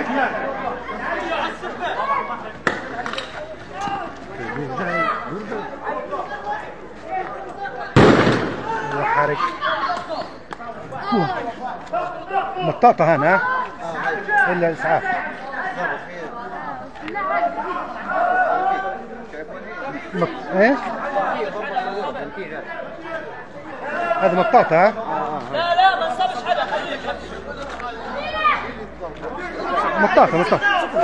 حرك مطاطة هنا إلا إسعاف. إيه؟ هذا مطاطة ها؟ لا ما نصابش حدا خليك مطاطة.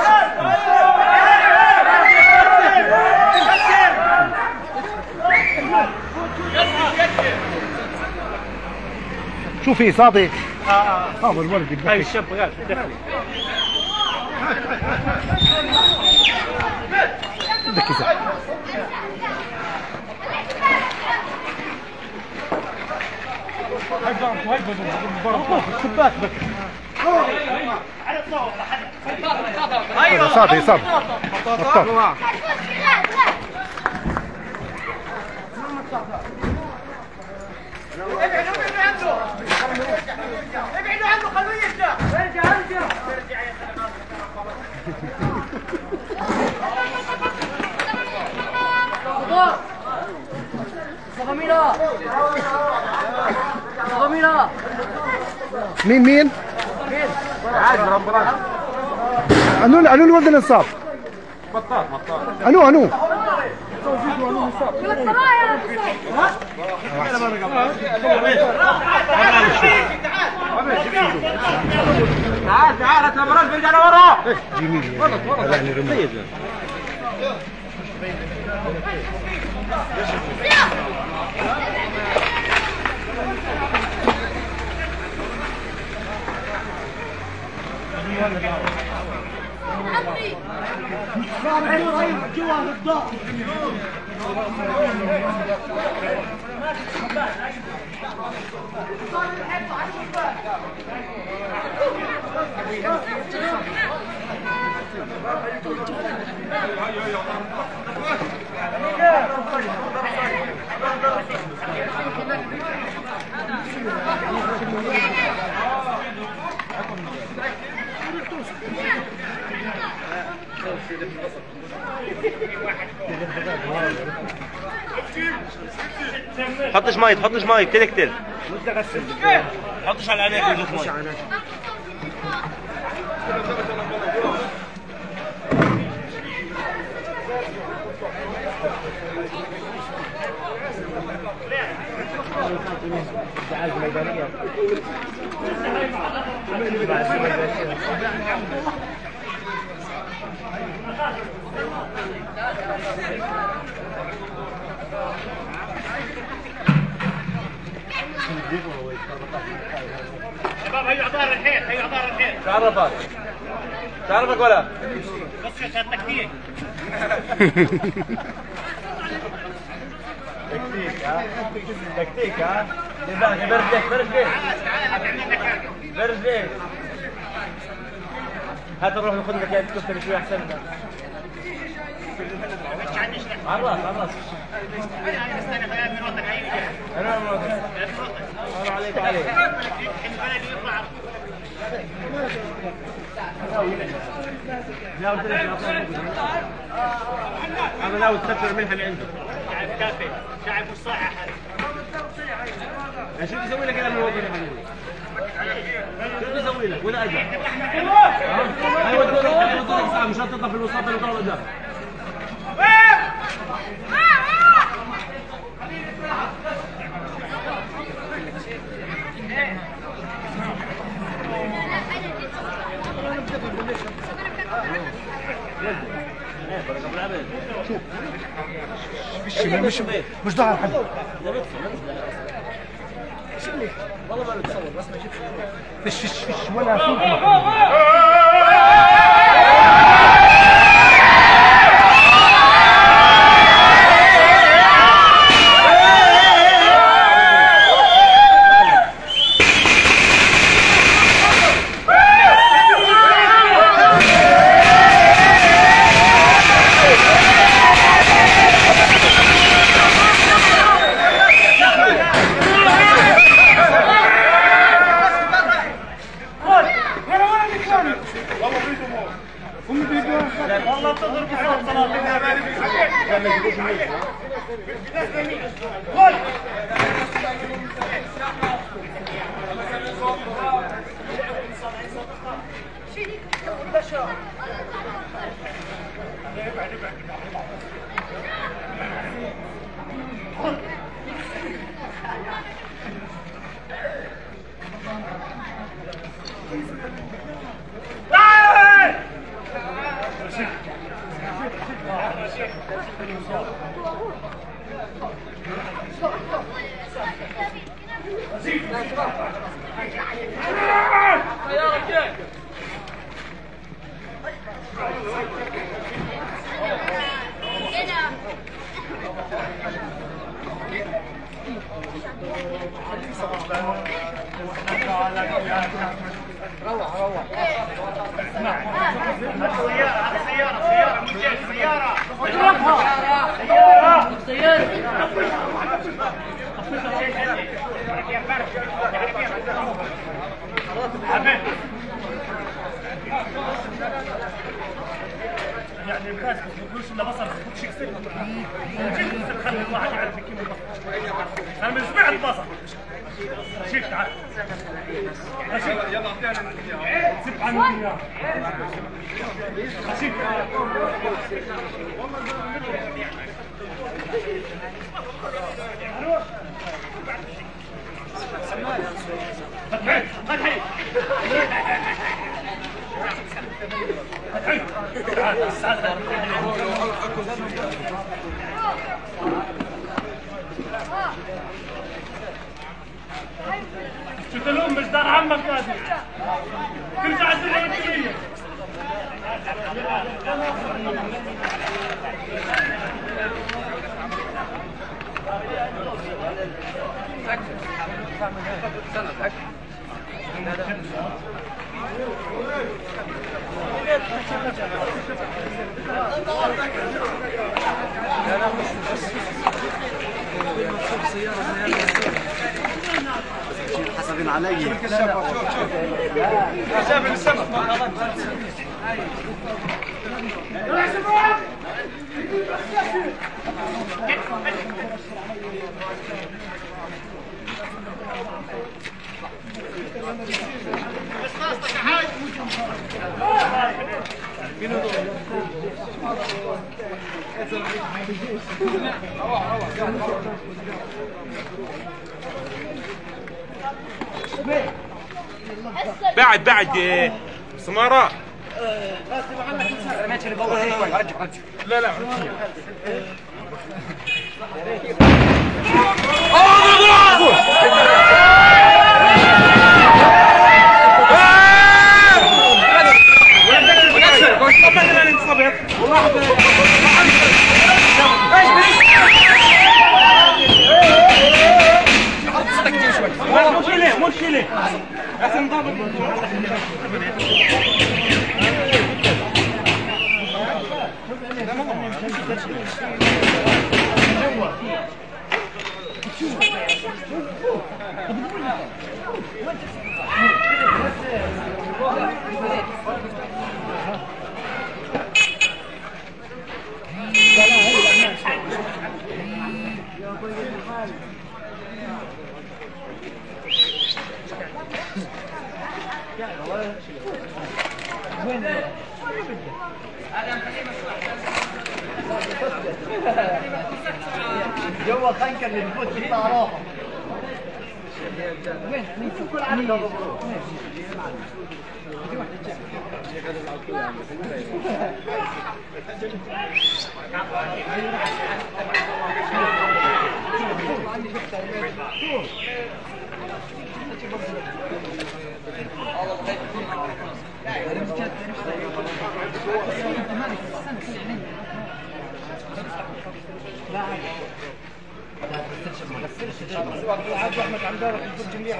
شو في صابي؟ صابي الولد هاي الشاب غاز دخلي بدك كذا ايوه صابي ابعدوا عنه خلوه يرجع ارجع صغميرة مين؟ عادي رمضان انو الولد اللي انصاب بطال انو تعال انت مرات برجع لورا جميل يعني رمي حطش مي كتير حطش على عينيك وجهك مي شباب هيو عطار الحين تعرفك ولا بس عشان تكتيك تكتيك ها برجليك هات نروح ناخذ لك يعني تكتب شوي احسن على الراس انا عليك هذا ناوي تكسر الملح اللي عنده شعب كافي شعب مش صاحي احد شو تسوي لك يا ابن الوطن يا حبيبي؟ شو تسوي لك ولا اجى؟ هاي ودونا ساعه مش هتطلع في الوسط اللي طلعوا قدام مش ضاع حد والله ما بتصور بس ما شفت فيش ولا فوق والله والله بتضرب بصوت صلاة يعني الكاس ما تقولش الا بصل ما تقولش كسر خلي الواحد يعرف كيف البصل انا من سمعت البصل شيك تعال يلا اعطينا سيب عنه اياه شيك فتحي شو تلوم مش دار عمك هذا ترجع الدنيا والدنيا حسبين علي شاف السمك بعد سمارة لا لا مشكلة جوا خنكر اللي بفوت في الطراحه وين كل عام احمد عم دارك الفرج منيح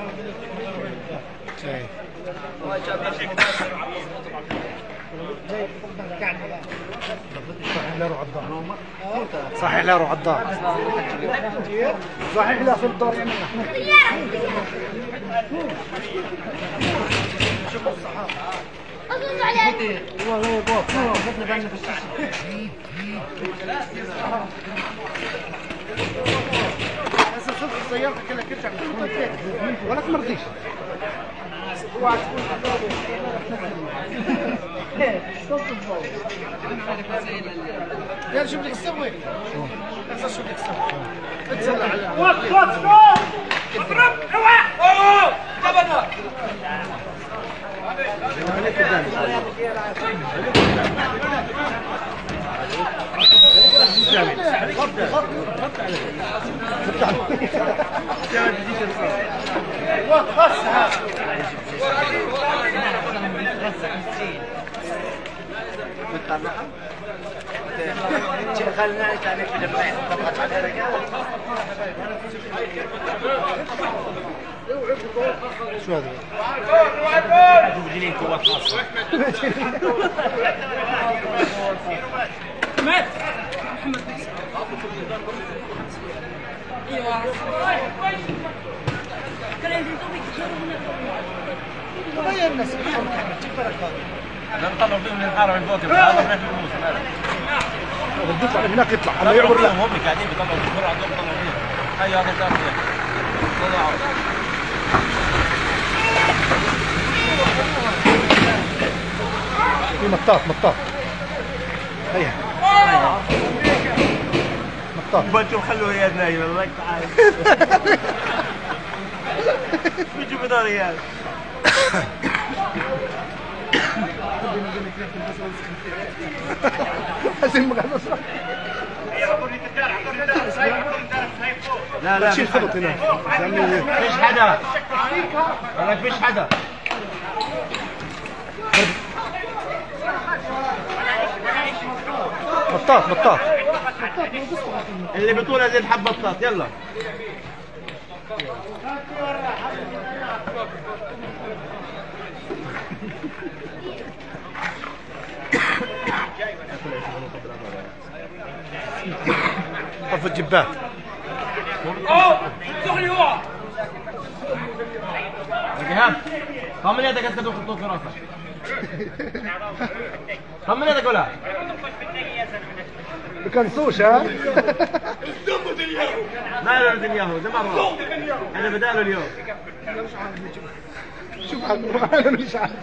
صحيح لا روح الدار صحيح لا في الدار يعني شوفوا الصحافه سيارتك كلها كرجع ولا تمرضيش يا شوف لك السوي شوف لك السوي تسلى على وقف اضرب اوعى جبنا شو هذا؟ مات غير الناس نطلع فيهم من الحاره من فوق هذا ما في فلوس بيطلع من هناك يطلع الله يعبر له هم قاعدين بيطلعوا بسرعه بيطلعوا فيها هيا هذا كان طلعوا في مطاط هيا مطاط بنشوف خلوا رياض نايم الله تعال بيجوا بدار رياض حسين مقعد لا شيل خبط هنا فيش حدا انا فيش حدا بطاط اللي بطولها زي الحب بطاط يلا طف الجبات دخلي هو جهاد طمن يدك انت تخطط في راسك طمن يدك ولا بكنسوش ها ما له نتنياهو زي مرة انا بداله اليوم شوف انا مش عارف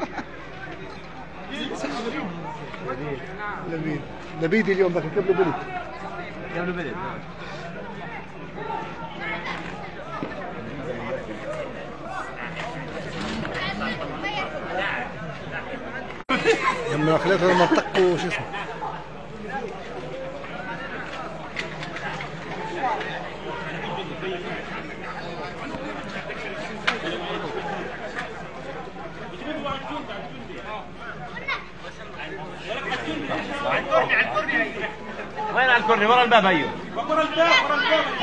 لبيد اليوم بس قبل بلد قبل بلد لما خليتها المنطق وش اسمه وين على الكورني ورا الباب ايوه ورا الباب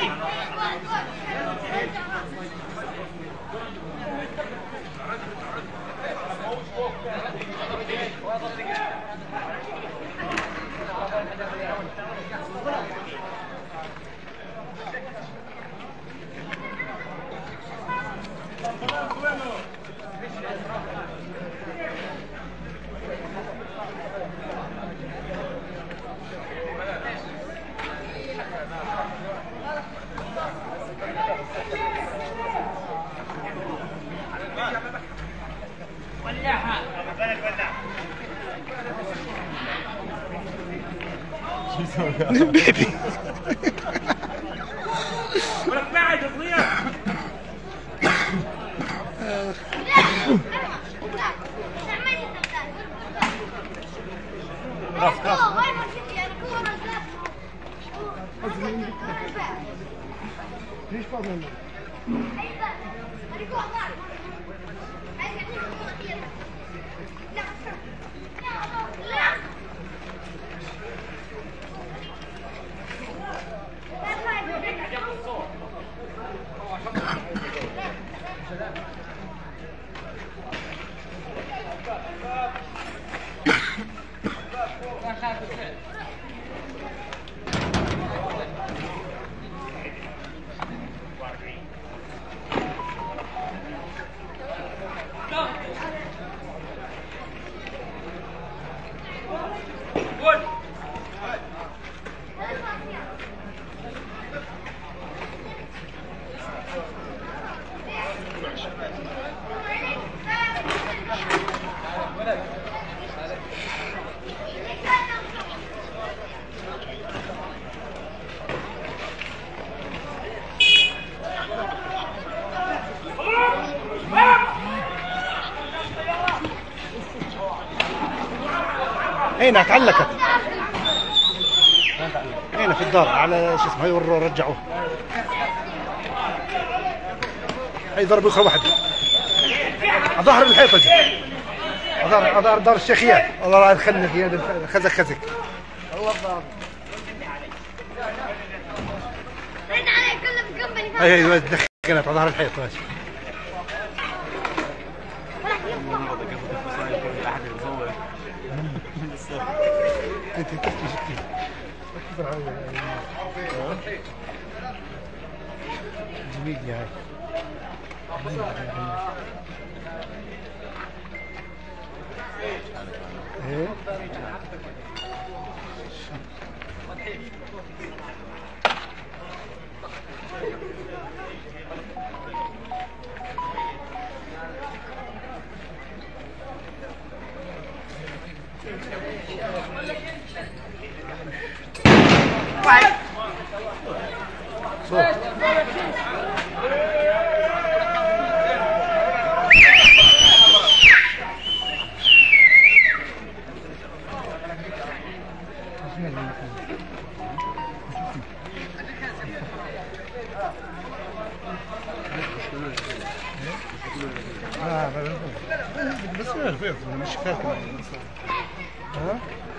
بيبي ولك بعد صغير ليش فاضي هنا تعلقت. هنا في الدار على شو اسمه، هي رجعوه. هي ضربوا اخرى واحده على ظهر الحيطه، على ظهر دار الشيخيات. الله الخنك يا خزك خزك. ايوه دخلت على ظهر الحيط. ماشي انت تفتش كثير. جميل يا هاي. ايه بس مش فاكر. ها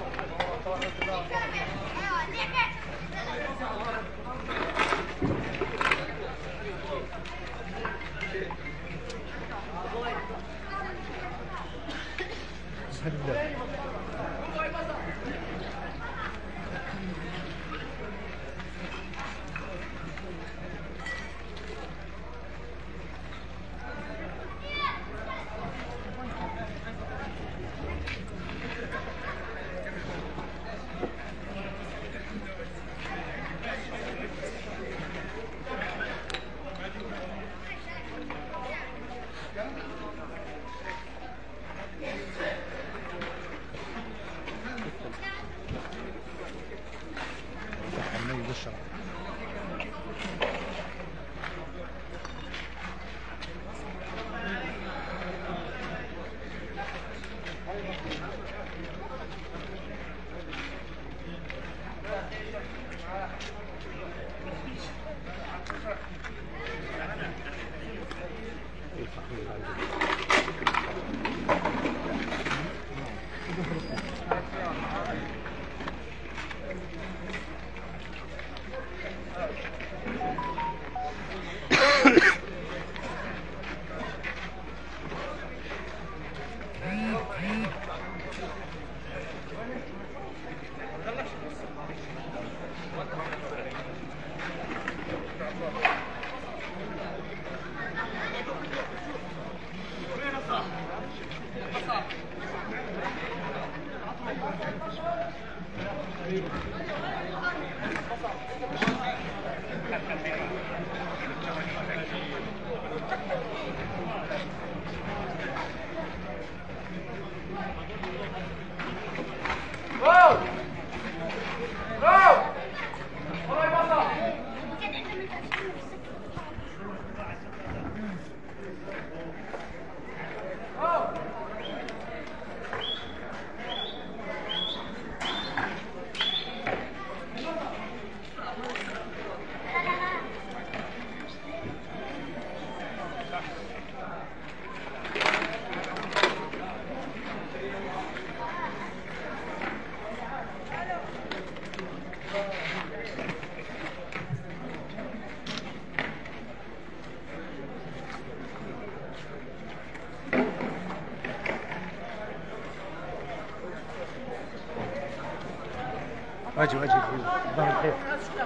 واجي ظهر الحيط.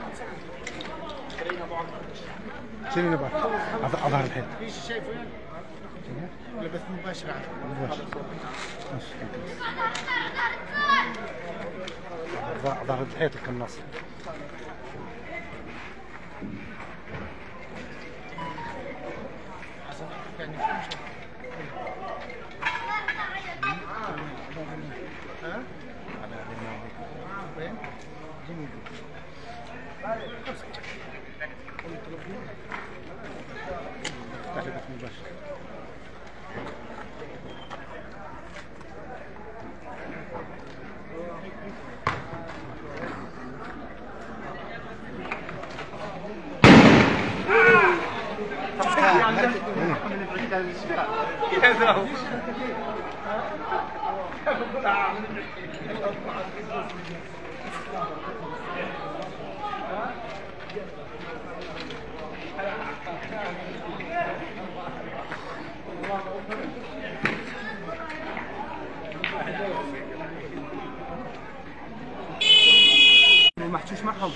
شنو نبغى؟ على ظهر الحيط. في شيء شايفه يعني؟ ولا بث مباشر مباشر. ظهر الحيط القناص. ما حكيتش معهم.